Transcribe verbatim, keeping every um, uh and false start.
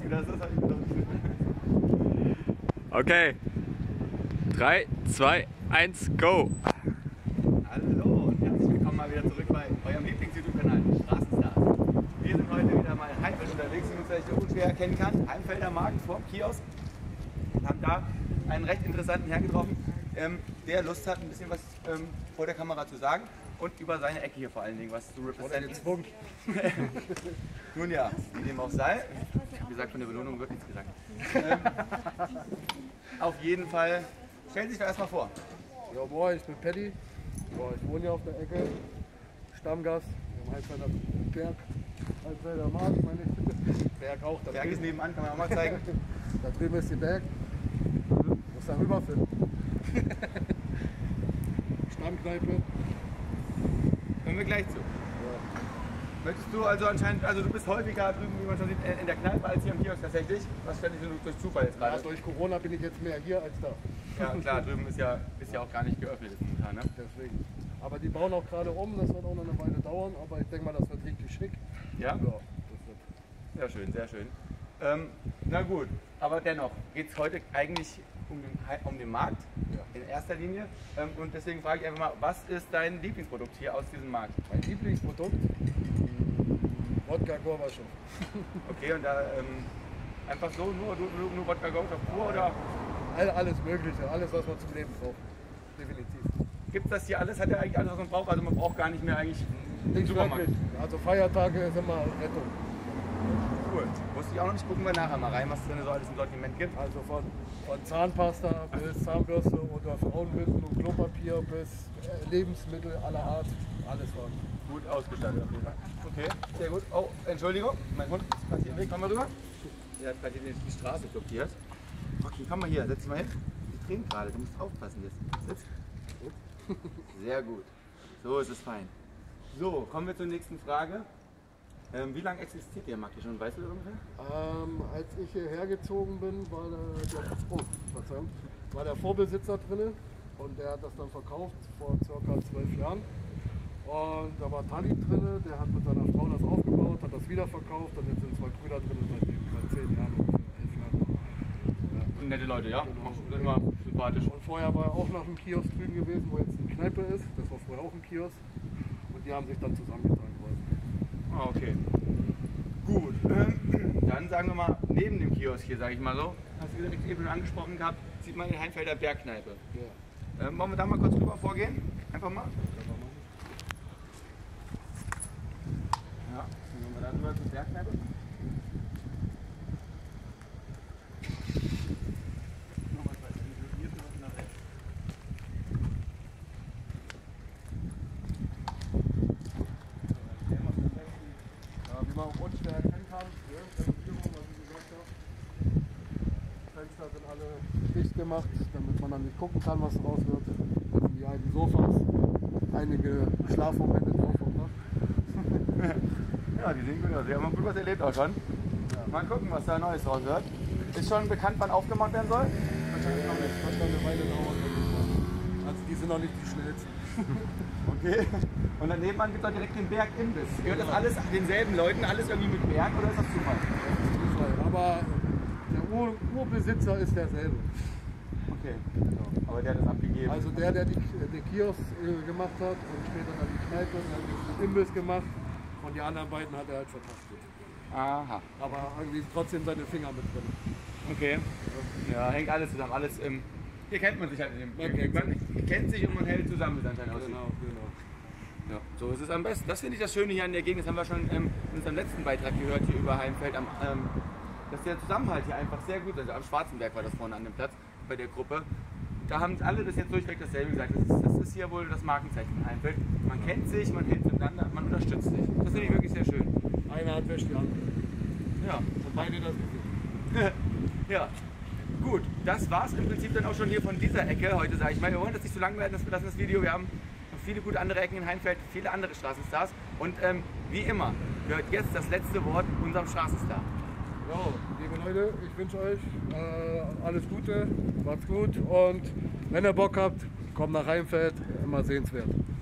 wie das ist, habe ich gedacht. Okay. drei, zwei, eins, go! Hallo und herzlich willkommen mal wieder zurück bei eurem Lieblings-YouTube-Kanal Straßenstars. Wir sind heute wieder mal in Heimfeld unterwegs, wie man vielleicht unschwer erkennen kann. Heimfelder Markt vor dem Kiosk. Wir haben da einen recht interessanten Herrn getroffen, ähm, der Lust hat, ein bisschen was ähm, vor der Kamera zu sagen und über seine Ecke hier vor allen Dingen was zu repräsentieren. Nun ja, wie dem auch sei. Wie gesagt, von der Belohnung wird nichts gesagt. Ähm, auf jeden Fall, stellen Sie sich doch erstmal vor. Ja, moin, ich bin Paddy. Ja, ich wohne hier auf der Ecke. Stammgast im Heimfelder Berg. Heimfelder Markt, meine ich. Berg auch. Da Berg ist nebenan, kann man auch mal zeigen. Da drüben ist die Berg. Muss da rüberfinden. Stammkneipe. Kommen wir gleich zu. Möchtest du also anscheinend, also du bist häufiger drüben, wie man schon sieht, in der Kneipe als hier am Kiosk tatsächlich? Was ständig nur durch Zufall jetzt gerade? Ja, durch Corona bin ich jetzt mehr hier als da. Ja klar, drüben ist ja, ist ja auch gar nicht geöffnet ist momentan, ne? Deswegen. Aber die bauen auch gerade um, das wird auch noch eine Weile dauern, aber ich denke mal, das wird richtig schick. Ja? Ja, das wird. Sehr schön, sehr schön. Ähm, na gut, aber dennoch geht es heute eigentlich um den, um den Markt Ja. in erster Linie. Ähm, und deswegen frage ich einfach mal, was ist dein Lieblingsprodukt hier aus diesem Markt? Mein Lieblingsprodukt? Wodka Gorbatschow. Okay, und da ähm, einfach so, nur, nur, nur Wodka Gorbatschow pur oder? All, alles Mögliche, alles was man zum Leben braucht. Definitiv. Gibt es das hier alles? Hat er eigentlich alles, was man braucht? Also man braucht gar nicht mehr eigentlich den Nicht Supermarkt. wirklich. Also Feiertage ist immer Rettung. Cool. Wusste ich auch noch nicht. Gucken wir nachher mal rein, was es drin so alles im Sortiment gibt. Also von, von Zahnpasta bis Zahnbürste oder Frauenbinden und Klopapier bis äh, Lebensmittel aller Art. Alles war. Gut ausgestattet auf jeden Fall. Okay, sehr gut. Oh, Entschuldigung, mein Hund ist gerade hier im Weg. Komm mal rüber. Der hat gerade hier die Straße blockiert. Okay, komm mal hier, setz dich mal hin. Die trinkt gerade, du musst aufpassen jetzt. Sitz. Sehr gut. So ist es fein. So, kommen wir zur nächsten Frage. Ähm, wie lange existiert der Markt hier schon? Weißt du das ungefähr? Ähm, als ich hierher gezogen bin, war der, der, oh, Verzeihung, war der Vorbesitzer drin und der hat das dann verkauft vor circa zwölf Jahren. Und da war Tali drin, der hat mit seiner Frau das aufgebaut, hat das wieder verkauft und jetzt sind zwei Brüder drin seit, seit zehn Jahren ungefähr, elf Jahren. Ja. Nette Leute, ja? Genau. Sind immer sympathisch. Und vorher war er auch noch im Kiosk drüben gewesen, wo jetzt eine Kneipe ist. Das war vorher auch ein Kiosk. Und die haben sich dann zusammengetan quasi. Ah, okay. Gut. Ähm, dann sagen wir mal, neben dem Kiosk hier, sage ich mal so, hast du gesagt, eben schon angesprochen gehabt, sieht man die Heimfelder Bergkneipe. Ja. Ähm, wollen wir da mal kurz rüber vorgehen? Einfach mal. Ja, dann gehen wir da rüber zur Bergkneipe. Ja, wie man auch unschwer erkennen kann, ja, Renovierung, was ich gesagt habe. Fenster sind alle dicht gemacht, damit man dann nicht gucken kann, was raus wird. Und die alten Sofas, einige Schlafmomente drauf und nach. Ja, die sehen gut aus. Wir haben gut was erlebt auch schon. Ja. Mal gucken, was da Neues raus wird. Ist schon bekannt, wann aufgemacht werden soll? Wahrscheinlich noch nicht, wird noch eine Weile dauern. denke ich mal. Also die sind noch nicht die schnellsten. Okay. Und dann nebenan gibt es auch direkt den Berg-Imbiss. Gehört das alles denselben Leuten, alles irgendwie mit Berg oder ist das Zufall? Aber der Ur Urbesitzer ist derselbe. Okay. Aber der hat das abgegeben. Also der, der die, den Kiosk äh, gemacht hat und später dann die Kneipe, der hat den Imbiss gemacht und die anderen beiden hat er halt verpachtet. Aha. Aber irgendwie trotzdem seine Finger mit drin. Okay. Ja, hängt alles zusammen. Alles im. Hier kennt man sich halt in dem. Man kennt man kennt sich und man hält zusammen, wie es anscheinend aussieht. Genau, genau. Ja, so ist es am besten. Das finde ich das Schöne hier an der Gegend. Das haben wir schon ähm, in unserem letzten Beitrag gehört hier über Heimfeld. Am, ähm, dass der Zusammenhalt hier einfach sehr gut ist. Also am Schwarzenberg war das vorne an dem Platz bei der Gruppe. Da haben alle das jetzt durchweg dasselbe gesagt. Das ist, das ist hier wohl das Markenzeichen von Heimfeld. Man kennt sich, man hält miteinander, man unterstützt sich. Das finde ich wirklich sehr schön. Eine Hand wäscht die andere. Ja. Und beide das Gesicht. Ja. Gut, das war es im Prinzip dann auch schon hier von dieser Ecke heute, sage ich mal. Wir wollen das nicht so lang werden, das lassen das Video. Wir haben noch viele gute andere Ecken in Heimfeld, viele andere Straßenstars. Und ähm, wie immer gehört jetzt das letzte Wort unserem Straßenstar. Ja, liebe Leute, ich wünsche euch äh, alles Gute, macht's gut und wenn ihr Bock habt, kommt nach Heimfeld, immer sehenswert.